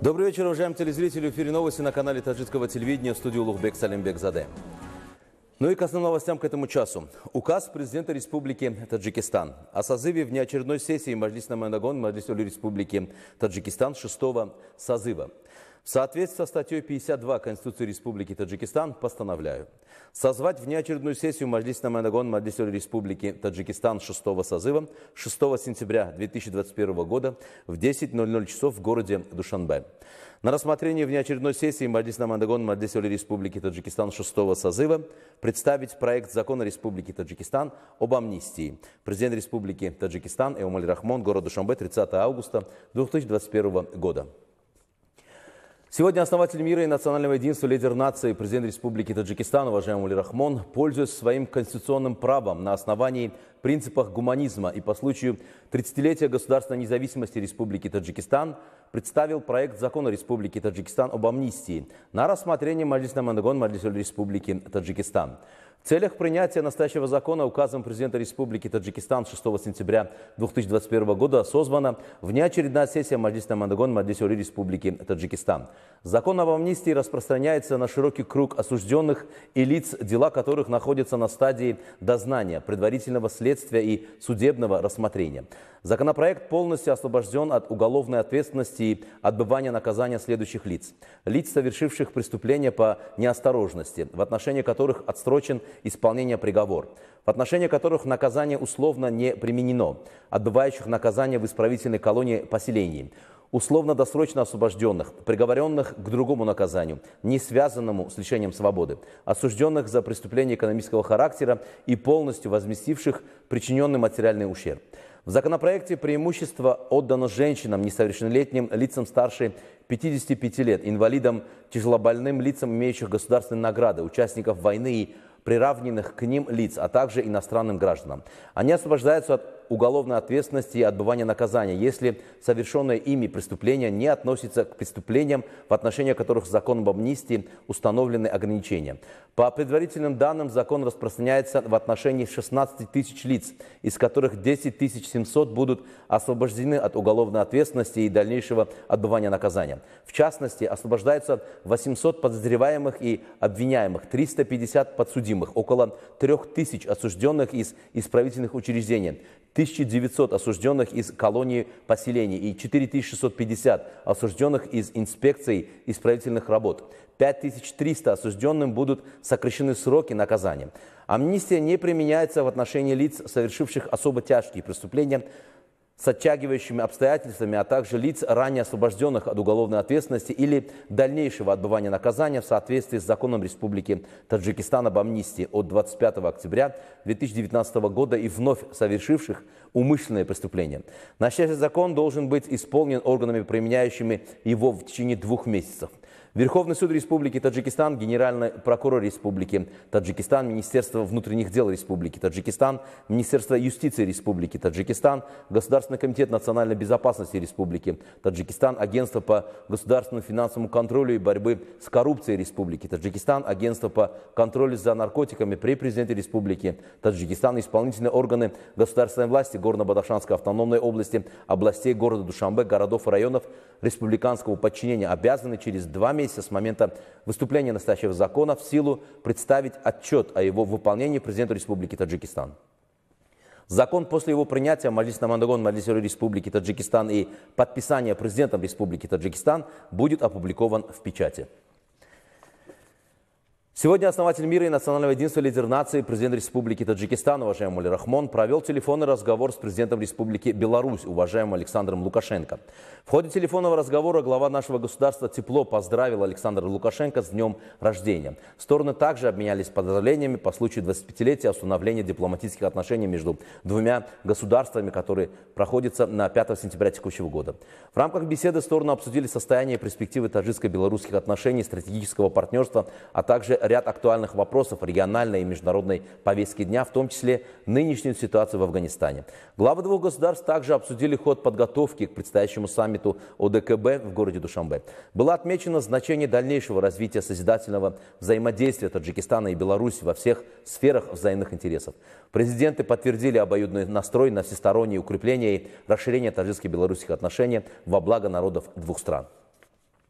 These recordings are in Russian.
Добрый вечер, уважаемые телезрители. В эфире новости на канале таджикского телевидения, в студии Улугбек Салимбекзаде. Ну и к основным новостям к этому часу. Указ президента Республики Таджикистан о созыве внеочередной сессии Маджлис Намайандагон Маджлис Ули Республики Таджикистан 6-го созыва. В соответствии со статьей 52 Конституции Республики Таджикистан постановляю созвать внеочередную сессию Маджлис Намайандагон Маджлис Ули Республики Таджикистан 6-го созыва 6 сентября 2021 года в 10:00 часов в городе Душанбе. На рассмотрение внеочередной сессии Маджлис Намайандагон Маджлис Ули Республики Таджикистан 6-го созыва представить проект закона Республики Таджикистан об амнистии. Президент Республики Таджикистан Эмомали Рахмон, город Душанбе, 30 августа 2021 года. Сегодня основатель мира и национального единства, лидер нации, президент Республики Таджикистан, уважаемый Эмомали Рахмон, пользуясь своим конституционным правом на основании принципах гуманизма и по случаю 30-летия государственной независимости Республики Таджикистан, представил проект закона Республики Таджикистан об амнистии на рассмотрение Маджлис Намайандагон Маджлис Ули Республики Таджикистан. В целях принятия настоящего закона указом президента Республики Таджикистан 6 сентября 2021 года созвана внеочередная сессия Маджлис Намайандагон Маджлис Ули Республики Таджикистан. Закон об амнистии распространяется на широкий круг осужденных и лиц, дела которых находятся на стадии дознания, предварительного следствия и судебного рассмотрения. Законопроект полностью освобожден от уголовной ответственности и отбывания наказания следующих лиц. Лиц, совершивших преступления по неосторожности, в отношении которых отсрочен исполнение приговора, в отношении которых наказание условно не применено, отбывающих наказание в исправительной колонии поселений, условно-досрочно освобожденных, приговоренных к другому наказанию, не связанному с лишением свободы, осужденных за преступления экономического характера и полностью возместивших причиненный материальный ущерб. В законопроекте преимущество отдано женщинам, несовершеннолетним, лицам старше 55 лет, инвалидам, тяжелобольным лицам, имеющих государственные награды, участников войны и приравненных к ним лиц, а также иностранным гражданам. Они освобождаются от уголовной ответственности и отбывания наказания, если совершенное ими преступление не относится к преступлениям, в отношении которых законом об амнистии установлены ограничения. По предварительным данным, закон распространяется в отношении 16 тысяч лиц, из которых 10 700 будут освобождены от уголовной ответственности и дальнейшего отбывания наказания. В частности, освобождаются 800 подозреваемых и обвиняемых, 350 подсудимых, около 3000 осужденных из исправительных учреждений, 1900 осужденных из колонии поселений и 4650 осужденных из инспекций исправительных работ. 5300 осужденным будут сокращены сроки наказания. Амнистия не применяется в отношении лиц, совершивших особо тяжкие преступления с оттягивающими обстоятельствами, а также лиц, ранее освобожденных от уголовной ответственности или дальнейшего отбывания наказания в соответствии с законом Республики Таджикистан об амнистии от 25 октября 2019 года и вновь совершивших умышленные преступления. Настоящий закон должен быть исполнен органами, применяющими его в течение 2 месяцев. Верховный суд Республики Таджикистан, Генеральный прокурор Республики Таджикистан, Министерство внутренних дел Республики Таджикистан, Министерство юстиции Республики Таджикистан, Государственный комитет национальной безопасности Республики Таджикистан, Агентство по государственному финансовому контролю и борьбы с коррупцией Республики Таджикистан, Агентство по контролю за наркотиками при президенте Республики Таджикистан, исполнительные органы государственной власти Горно-Бадахшанской автономной области, областей города Душанбе, городов и районов республиканского подчинения обязаны через 2 месяца с момента выступления настоящего закона в силу представить отчет о его выполнении президенту Республики Таджикистан. Закон после его принятия Маджлис Намайандагон Маджлис Ули Республики Таджикистан и подписания президентом Республики Таджикистан будет опубликован в печати. Сегодня основатель мира и национального единства, лидер нации, президент Республики Таджикистан, уважаемый Эмомали Рахмон, провел телефонный разговор с президентом Республики Беларусь, уважаемым Александром Лукашенко. В ходе телефонного разговора глава нашего государства тепло поздравил Александра Лукашенко с днем рождения. Стороны также обменялись поздравлениями по случаю 25-летия установления дипломатических отношений между 2 государствами, которые проходятся на 5 сентября текущего года. В рамках беседы стороны обсудили состояние и перспективы таджикско-белорусских отношений, стратегического партнерства, а также ряд актуальных вопросов региональной и международной повестки дня, в том числе нынешнюю ситуацию в Афганистане. Главы 2 государств также обсудили ход подготовки к предстоящему саммиту ОДКБ в городе Душанбе. Было отмечено значение дальнейшего развития созидательного взаимодействия Таджикистана и Беларуси во всех сферах взаимных интересов. Президенты подтвердили обоюдный настрой на всестороннее укрепление и расширение таджикско-белорусских отношений во благо народов 2 стран.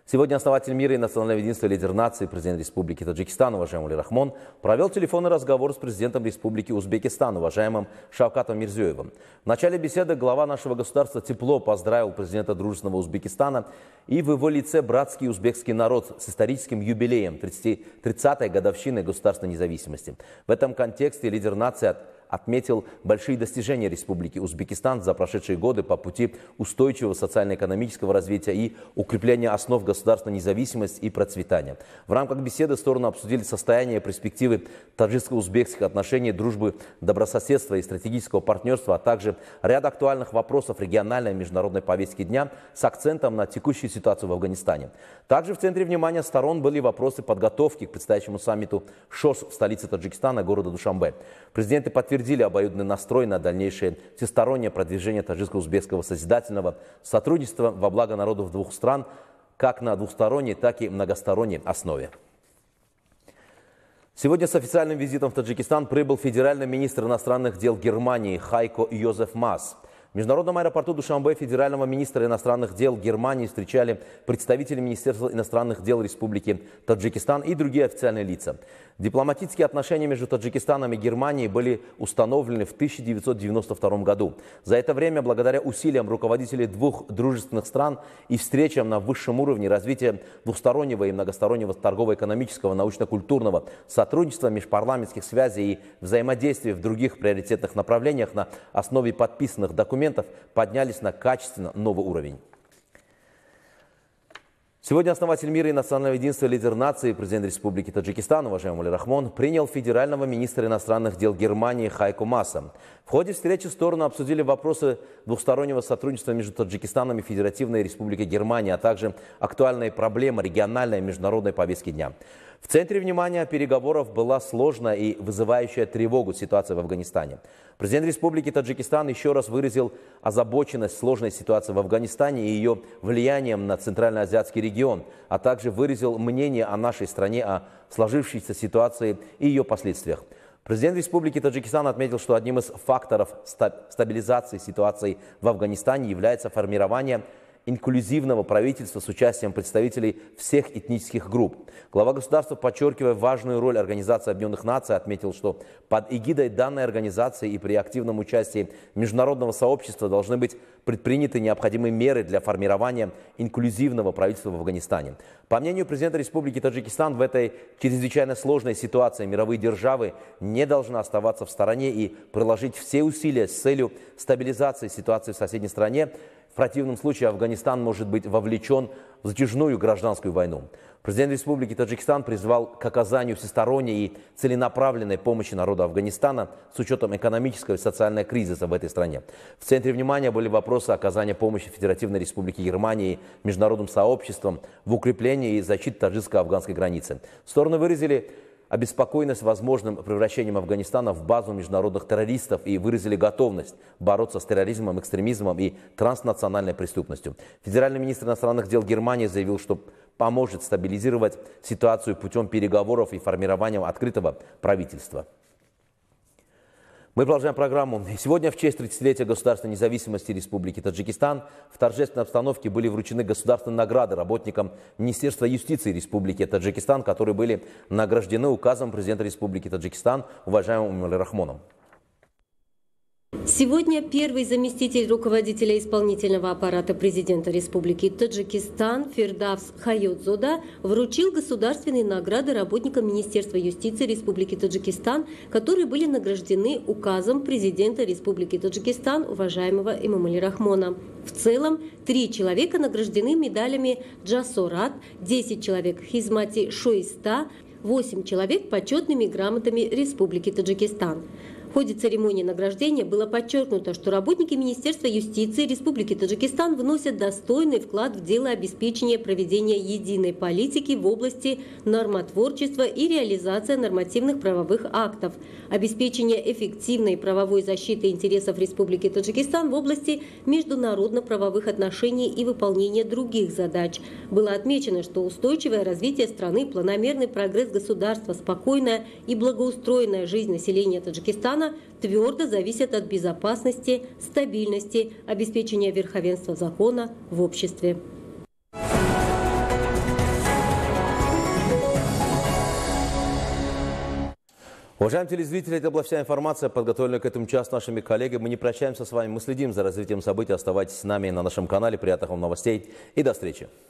Сегодня основатель мира и национального единства, лидер нации, президент Республики Таджикистан, уважаемый Эмомали Рахмон, провел телефонный разговор с президентом Республики Узбекистан, уважаемым Шавкатом Мирзиёевым. В начале беседы глава нашего государства тепло поздравил президента дружественного Узбекистана и в его лице братский узбекский народ с историческим юбилеем 30-й годовщиной государственной независимости. В этом контексте лидер нации отметил большие достижения Республики Узбекистан за прошедшие годы по пути устойчивого социально-экономического развития и укрепления основ государственной независимости и процветания. В рамках беседы стороны обсудили состояние и перспективы таджикско-узбекских отношений, дружбы, добрососедства и стратегического партнерства, а также ряд актуальных вопросов региональной и международной повестки дня с акцентом на текущую ситуацию в Афганистане. Также в центре внимания сторон были вопросы подготовки к предстоящему саммиту ШОС в столице Таджикистана, города Душанбе. Президенты подтвердили обоюдный настрой на дальнейшее всестороннее продвижение таджикско-узбекского созидательного сотрудничества во благо народов двух стран, как на двусторонней, так и многосторонней основе. Сегодня с официальным визитом в Таджикистан прибыл федеральный министр иностранных дел Германии Хайко Йозеф Маас. В международном аэропорту Душанбе федерального министра иностранных дел Германии встречали представители Министерства иностранных дел Республики Таджикистан и другие официальные лица. Дипломатические отношения между Таджикистаном и Германией были установлены в 1992 году. За это время, благодаря усилиям руководителей двух дружественных стран и встречам на высшем уровне развития двустороннего и многостороннего торгово-экономического, научно-культурного сотрудничества, межпарламентских связей и взаимодействия в других приоритетных направлениях на основе подписанных документов поднялись на качественно новый уровень. Сегодня основатель мира и национального единства, лидер нации, президент Республики Таджикистан, уважаемый Эмомали Рахмон, принял федерального министра иностранных дел Германии Хайко Мааса. В ходе встречи стороны обсудили вопросы двустороннего сотрудничества между Таджикистаном и Федеративной Республикой Германия, а также актуальные проблемы региональной и международной повестки дня. В центре внимания переговоров была сложная и вызывающая тревогу ситуация в Афганистане. Президент Республики Таджикистан еще раз выразил озабоченность сложной ситуации в Афганистане и ее влиянием на Центральноазиатский регион, а также выразил мнение о нашей стране, о сложившейся ситуации и ее последствиях. Президент Республики Таджикистан отметил, что одним из факторов стабилизации ситуации в Афганистане является формирование инклюзивного правительства с участием представителей всех этнических групп. Глава государства, подчеркивая важную роль Организации Объединенных Наций, отметил, что под эгидой данной организации и при активном участии международного сообщества должны быть предприняты необходимые меры для формирования инклюзивного правительства в Афганистане. По мнению президента Республики Таджикистан, в этой чрезвычайно сложной ситуации мировые державы не должны оставаться в стороне и приложить все усилия с целью стабилизации ситуации в соседней стране. В противном случае Афганистан может быть вовлечен в затяжную гражданскую войну. Президент Республики Таджикистан призвал к оказанию всесторонней и целенаправленной помощи народу Афганистана с учетом экономического и социального кризиса в этой стране. В центре внимания были вопросы оказания помощи Федеративной Республике Германии и международным сообществом в укреплении и защите таджикско-афганской границы. Стороны выразили обеспокоенность возможным превращением Афганистана в базу международных террористов и выразили готовность бороться с терроризмом, экстремизмом и транснациональной преступностью. Федеральный министр иностранных дел Германии заявил, что поможет стабилизировать ситуацию путем переговоров и формированием открытого правительства. Мы продолжаем программу. Сегодня в честь 30-летия государственной независимости Республики Таджикистан в торжественной обстановке были вручены государственные награды работникам Министерства юстиции Республики Таджикистан, которые были награждены указом президента Республики Таджикистан, уважаемым Эмомали Рахмоном. Сегодня первый заместитель руководителя исполнительного аппарата президента Республики Таджикистан Фирдавс Хайотзода вручил государственные награды работникам Министерства юстиции Республики Таджикистан, которые были награждены указом президента Республики Таджикистан, уважаемого Эмомали Рахмона. В целом 3 человека награждены медалями Джасорат, 10 человек Хизмати Шоиста, 8 человек почетными грамотами Республики Таджикистан. В ходе церемонии награждения было подчеркнуто, что работники Министерства юстиции Республики Таджикистан вносят достойный вклад в дело обеспечения проведения единой политики в области нормотворчества и реализации нормативных правовых актов, обеспечения эффективной правовой защиты интересов Республики Таджикистан в области международно-правовых отношений и выполнения других задач. Было отмечено, что устойчивое развитие страны, планомерный прогресс государства, спокойная и благоустроенная жизнь населения Таджикистана твердо зависят от безопасности, стабильности, обеспечения верховенства закона в обществе. Уважаемые телезрители, это была вся информация, подготовленная к этому часу нашими коллегами. Мы не прощаемся с вами, мы следим за развитием событий. Оставайтесь с нами на нашем канале. Приятных вам новостей и до встречи.